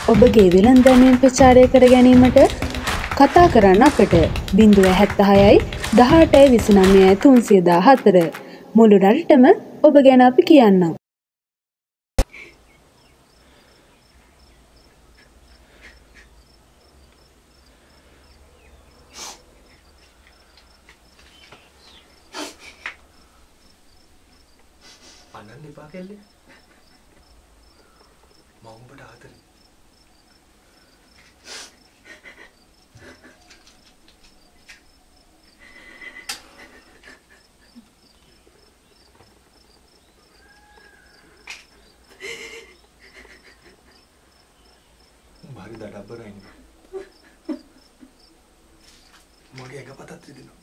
ඔබගේ වෙළඳාමෙන් ප්‍රචාරය කර ගැනීමට කතා කරන්න අපට 076යි 18යි 29යි 314 මුළු රටටම ඔබ ගැන අපි කියන්නම්. අනන්න එපා කෙල්ලේ. මම ඔබට ආදරේ. भारी दडब्बर आहे मग एका पतात दिलं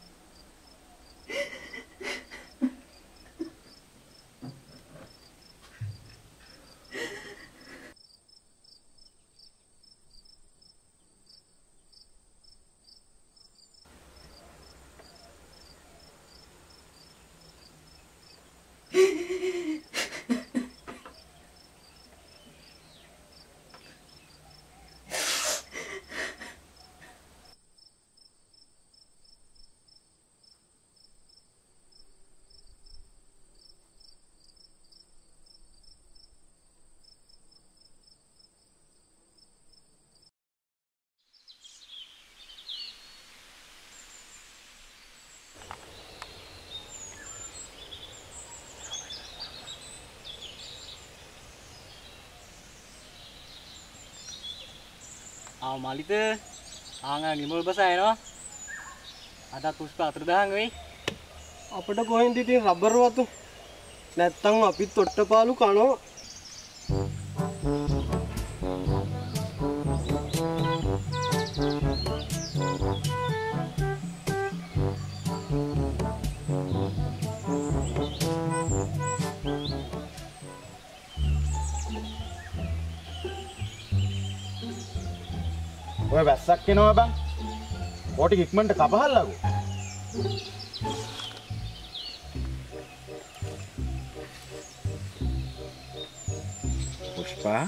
मालिक ආංගා නිමල් බස එනවා අදත් පුෂ්ප අතර දහන් වෙයි අපිට කොහෙන්ද ඉතින් රබර් වතු නැත්තම් අපිත් තොට්ටපාලු කනවා ඔය වැස්සක් එනවා බං. පොටි ඉක්මනට කපහල්ලාකෝ. පුෂ්පා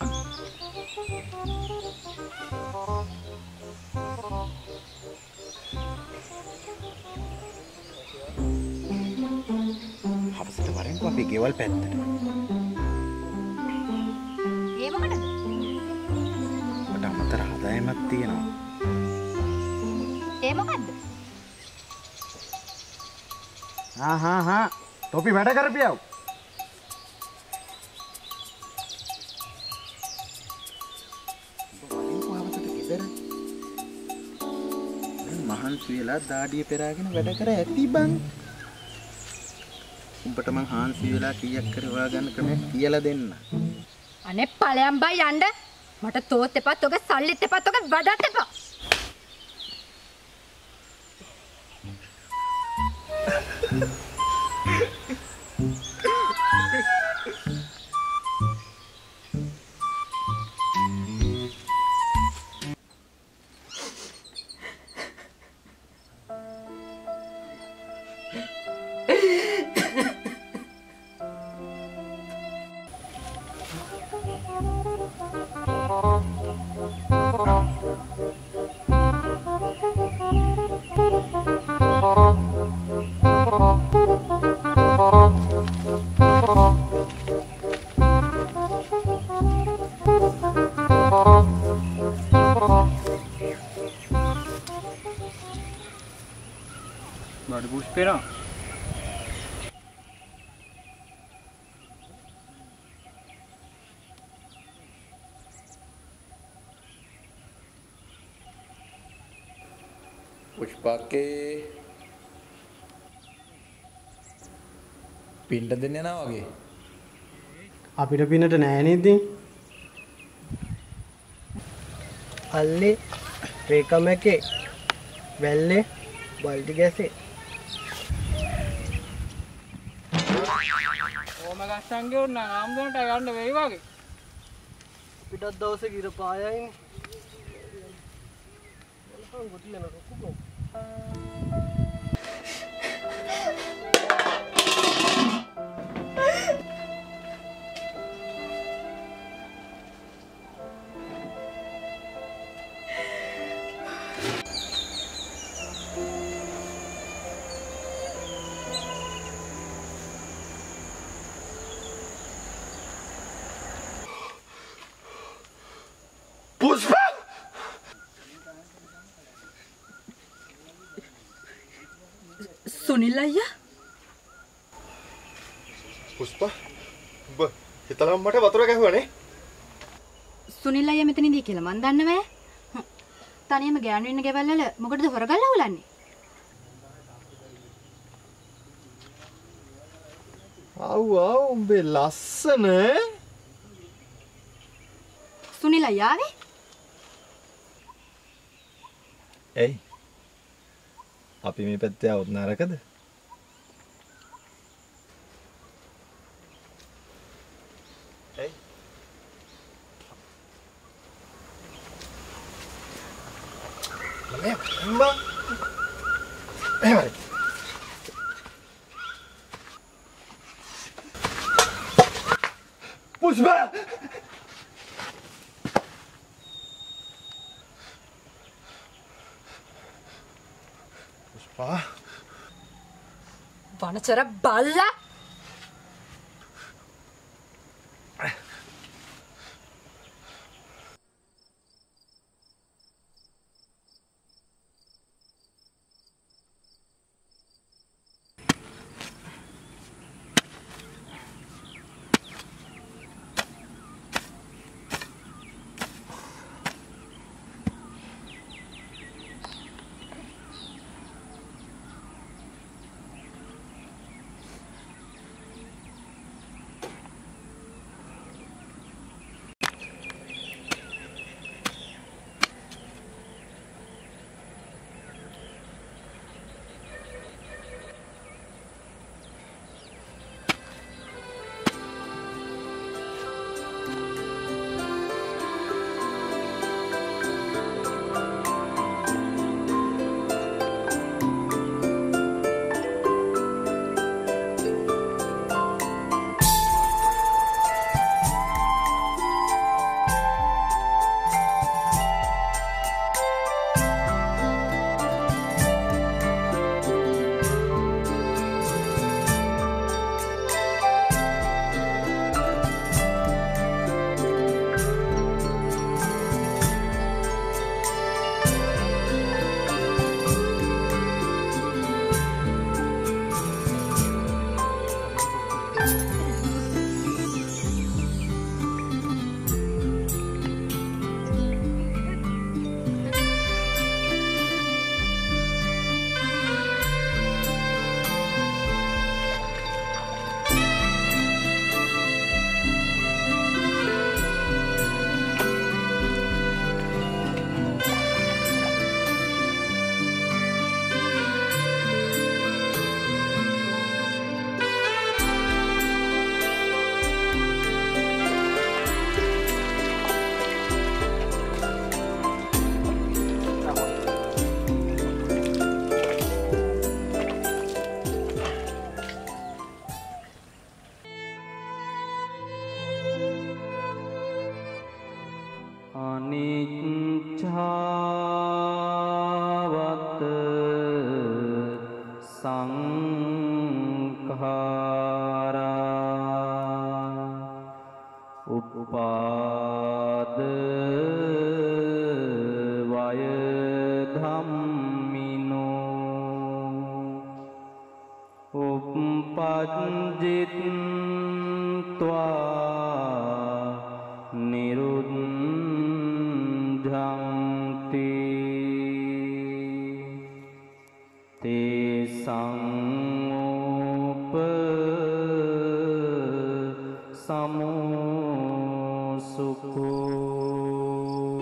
හවසට වරෙන්කෝ අපි ගෙවල් පැත්තට. ඒ මොකටද? මට අමතර ආදායමක් තියෙනවා. ඒ මොකද්ද? හා තොපි වැඩ කරපියව්. මහන්සි වෙලා දාඩිය පෙරාගෙන වැඩ කර ඇති බං. උඹට මං හාන්සි වෙලා කීයක් කරවා ගන්න ක්‍රමයක් කියලා දෙන්න. අනේ ඵලයන් බයි යන්න. මට තෝත් එපත් ඔක සල්ලිත් එපත් ඔක වැඩත් එපා. බඩ පුෂ්පේනා පුෂ්පාකේ පින්ට දෙන්න යනවා වගේ. අපිට පිනට නෑනේ ඉතින්. අල්ලේ රේකමකේ වැල්ලේ බල්ටි ගැසේ ඕම ගස්සන්ගේ උන්න ආම්දුනට යන්න වෙයි වගේ. අපිටත් දවසේ ගිර පායයිනේ. එලහන් ගොටිලන රොකුකෝ. පුෂ්පා සුනිල් අයියා පුෂ්පා ඔබ හිතලම මට වතුර ගැහුවානේ සුනිල් අයියා මෙතන ඉඳී කියලා මන් දන්නවෑ තනියම ගෑනු ඉන්න ගෙවල් වල මොකටද හොරගල්ලා හොලන්නේ ආව් උඹේ ලස්සන සුනිල් අයියා ආවේ එයි අපි මේ පැත්තේ આવුත් නරකද එයි අම්මා එහෙමයි පුෂ්පා පුෂ්පා වනචර බල්ලා අනිච්ඡාවත සංඛාරා උපාද වය ධම්මිනෝ උප්පජ්ජිත්වා නිරුද්ධන්ති තේ සංෝප සමෝසුකෝ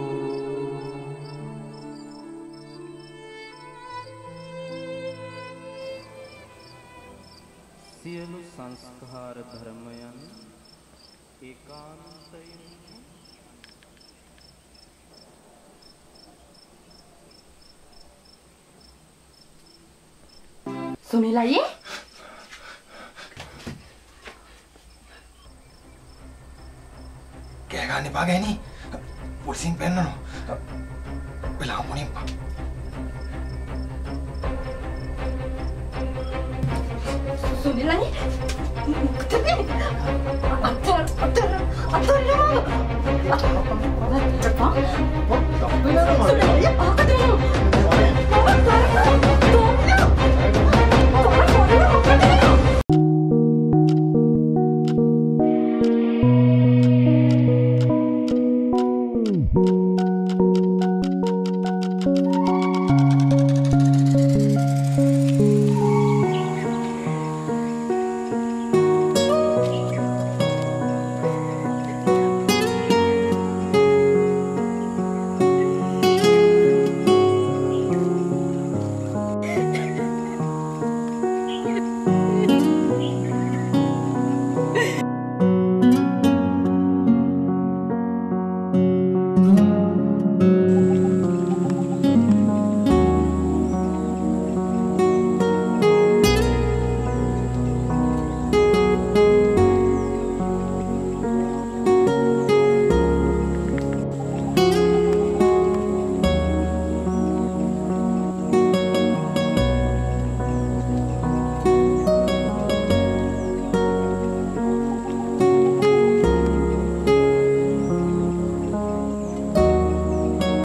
සියලු සංස්කාර ධර්මයන් ඒකාන්තයෙන් සුනිල් අයියේ කෑ ගන්න එපා ගෑණි. පොලිසියෙන් පෙන්නනවා. වෙලා මොනින් පා. සුනිල් අයියේ මොකද මේ අතර Apa?